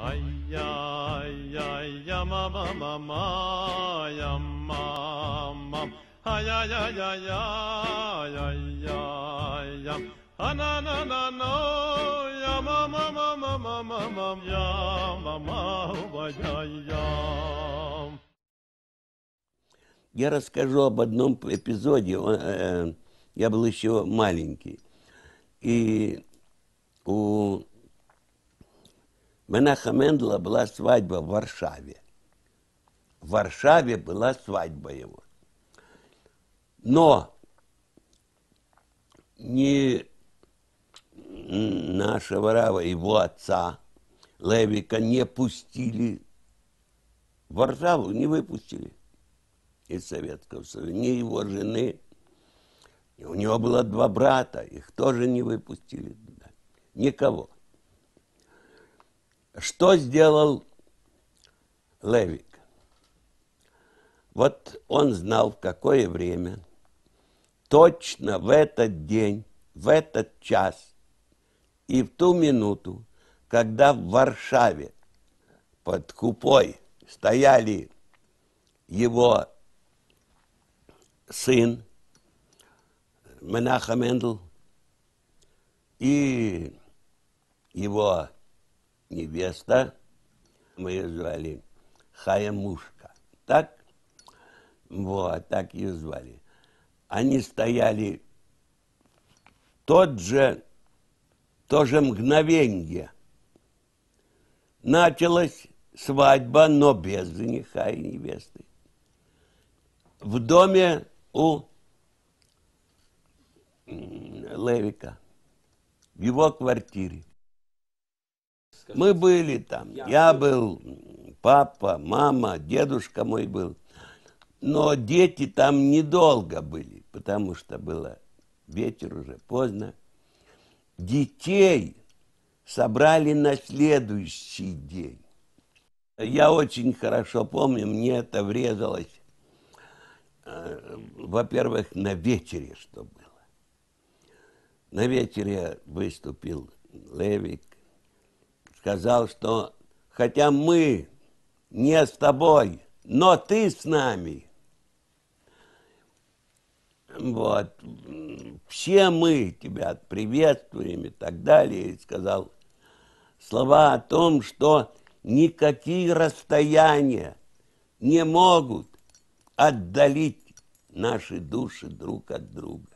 Yam mama mama yam mama ay ay ay ay ay ay ay yam ana na na na yam mama mama mama mama yam mama ay yam. Я расскажу об одном эпизоде. Я был еще маленький. И у Менаха Мендела была свадьба в Варшаве. В Варшаве была свадьба его. Но ни нашего Рава, его отца, Левика, не пустили в Варшаву, не выпустили из Советского Союза. Ни его жены. И у него было 2 брата, их тоже не выпустили туда. Никого. Что сделал Левик? Вот он знал, в какое время, точно в этот день, в этот час и в ту минуту, когда в Варшаве под Купой стояли его сын Менаха Мендел и его невеста, мы ее звали Хая Мушка, так? Вот, так ее звали. Они стояли в то же мгновенье. Началась свадьба, но без жениха и невесты. В доме у Левика, в его квартире. Мы были там. Я был, папа, мама, дедушка мой был. Но дети там недолго были, потому что было вечер уже, поздно. Детей собрали на следующий день. Я очень хорошо помню, мне это врезалось, во-первых, на вечере, что было. На вечере выступил Левик, сказал, что хотя мы не с тобой, но ты с нами. Вот. Все мы тебя приветствуем и так далее. И сказал слова о том, что никакие расстояния не могут отдалить наши души друг от друга.